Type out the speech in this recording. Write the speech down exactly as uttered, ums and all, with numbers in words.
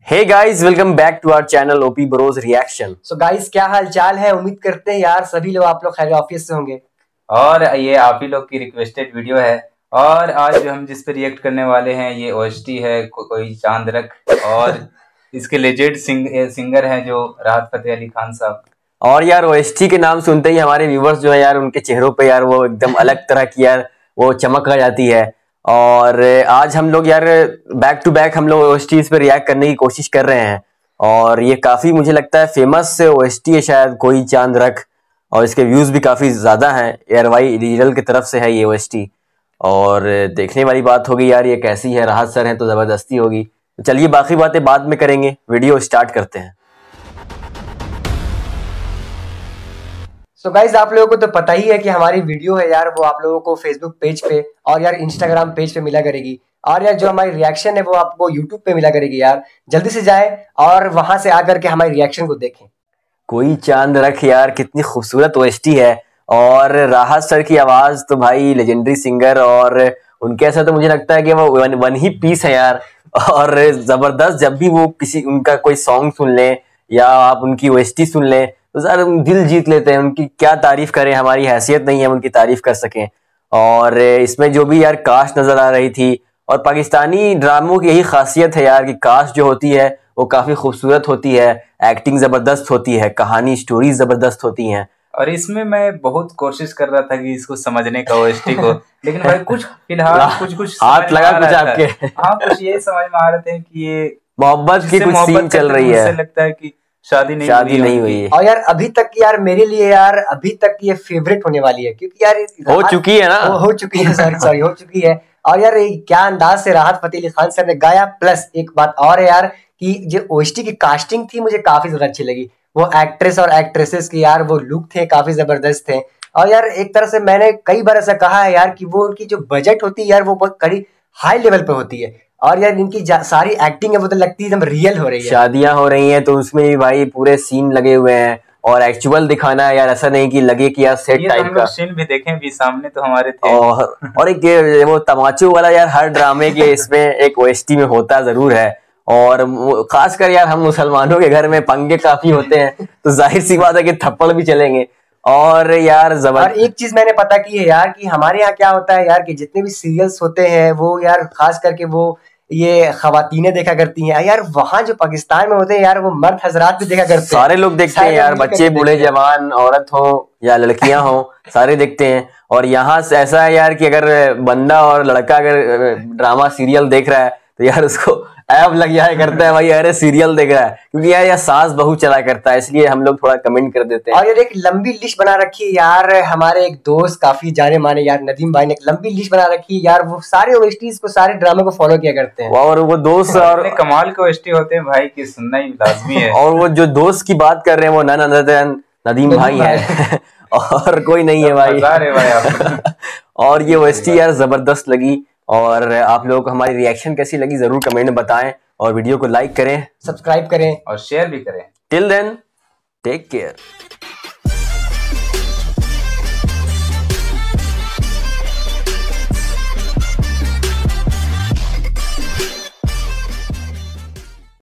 Hey guys, welcome back to our channel OP bros reaction. So guys, क्या हाल चाल है। उम्मीद करते हैं यार सभी लोग आप लोग खैर ऑफिस से होंगे और ये आप ही लोग की रिक्वेस्टेड वीडियो है। और आज जो हम जिस पे रिएक्ट करने वाले हैं ये ओएसटी है को, कोई चांद रख। और इसके लेजेंड सिंग, सिंगर हैं जो राहत फतेह अली खान साहब। और यार ओएसटी के नाम सुनते ही हमारे व्यूवर्स जो है यार उनके चेहरों पे यार वो एकदम अलग तरह की यार वो चमक आ जाती है। और आज हम लोग यार बैक टू बैक हम लोग ओएसटी पे रिएक्ट करने की कोशिश कर रहे हैं। और ये काफी मुझे लगता है फेमस ओएसटी है शायद, कोई चांद रख। और इसके व्यूज भी काफी ज्यादा हैं। एयरवाई डिजिटल की तरफ से है ये ओएसटी। और देखने वाली बात होगी यार ये कैसी है। राहत सर हैं तो जबरदस्ती होगी। चलिए बाकी बातें बाद में करेंगे, वीडियो स्टार्ट करते हैं। सो so गाइज, आप लोगों को तो पता ही है कि हमारी वीडियो है यार वो आप लोगों को फेसबुक पेज पे और यार इंस्टाग्राम पेज पे मिला करेगी। और यार जो हमारी रिएक्शन है वो आपको यूट्यूब पे मिला करेगी। यार जल्दी से जाए और वहां से आकर के हमारी रिएक्शन को देखें। कोई चांद रख यार कितनी खूबसूरत ओएसटी है। और राहत सर की आवाज तो भाई लेजेंडरी सिंगर, और उनके ऐसा तो मुझे लगता है कि वो वन, वन ही पीस है यार। और जबरदस्त, जब भी वो किसी उनका कोई सॉन्ग सुन लें या आप उनकी ओएसटी सुन लें तो सर दिल जीत लेते हैं। उनकी क्या तारीफ करें, हमारी हैसियत नहीं है उनकी तारीफ कर सकें। और इसमें जो भी यार कास्ट नजर आ रही थी, और पाकिस्तानी ड्रामों की यही खासियत है यार कि कास्ट जो होती है वो काफी खूबसूरत होती है, एक्टिंग जबरदस्त होती है, कहानी स्टोरीज जबरदस्त होती हैं। और इसमें मैं बहुत कोशिश कर रहा था कि इसको समझने का ओएसटी को, लेकिन भाई कुछ फिलहाल कुछ कुछ हाथ लगा कुछ आपके। हाँ, कुछ ये समझ में आ रहे थे कि ये मोहब्बत की कुछ सीन चल रही है। लगता है कि शादी नहीं शादी नहीं हुई है। और यार अभी तक यार मेरे लिए यार अभी तक ये फेवरेट होने वाली है, क्योंकि यार हो चुकी है ना, हो, हो चुकी है सॉरी सॉरी हो चुकी है। और यार क्या अंदाज से राहत फतेह अली खान सर ने गाया। प्लस एक बात और है यार कि जो ओएसटी की कास्टिंग थी मुझे काफी ज्यादा अच्छी लगी। वो एक्ट्रेस और एक्ट्रेसेस की यार वो लुक थे काफी जबरदस्त थे। और यार एक तरह से मैंने कई बार ऐसा कहा है यार कि वो उनकी जो बजट होती है यार वो बहुत कड़ी हाई लेवल पे होती है। और यार इनकी सारी एक्टिंग है वो तो लगती है एकदम रियल हो रही है। शादियां हो रही हैं तो उसमें भी भाई पूरे सीन लगे हुए हैं और एक्चुअल दिखाना है यार, ऐसा नहीं कि लगे कि यार सेट टाइप का सीन भी देखें भी सामने तो हमारे थे। और और एक वो तमाचू वाला यार हर ड्रामे के इसमें एक ओएसटी में होता जरूर है। और खासकर यार हम मुसलमानों के घर में पंगे काफी होते हैं तो जाहिर सी बात है कि थप्पड़ भी चलेंगे। और यार जबर और एक चीज मैंने पता की है यार कि हमारे यहाँ क्या होता है यार कि जितने भी सीरियल्स होते हैं वो यार खास करके वो ये खवातीनें देखा करती हैं यार। वहाँ जो पाकिस्तान में होते हैं यार वो मर्द हजरात भी देखा करते हैं। सारे लोग देखते हैं यार, बच्चे बूढ़े जवान औरत हो या लड़कियां हो सारे देखते हैं। और यहाँ से ऐसा है यार कि अगर बंदा और लड़का अगर ड्रामा सीरियल देख रहा है तो यार उसको ऐप लग जाया करता है भाई, अरे सीरियल देख रहा है, क्योंकि यार यह सास बहू चला करता है, इसलिए हम लोग थोड़ा कमेंट कर देते हैं। और यार एक लंबी लिस्ट बना रखी है यार हमारे एक दोस्त काफी जाने माने यार नदीम भाई ने एक लंबी लिस्ट बना रखी है यार। वो सारे ओएसटीज को सारे ड्रामे को फॉलो किया करते हैं। और वो दोस्त और कमाल के ओएसटी होते हैं भाई की सुनना ही लाजमी है। और वो जो दोस्त की बात कर रहे हैं वो नन अदर नदीम भाई है और कोई नहीं है भाई। और ये ओएसटी यार जबरदस्त लगी। और आप लोगों को हमारी रिएक्शन कैसी लगी जरूर कमेंट में बताएं, और वीडियो को लाइक करें, सब्सक्राइब करें और शेयर भी करें। Till then take care.